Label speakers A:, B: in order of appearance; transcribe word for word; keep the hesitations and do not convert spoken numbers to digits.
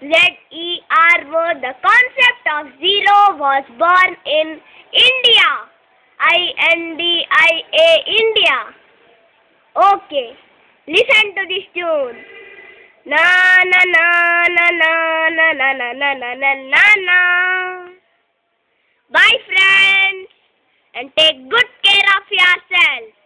A: Z E R O. The concept of zero was born in India. I N D I A, India. Okay, listen to this tune. Na na na na na na na na na na na na na. Bye friends, and take good care of yourself.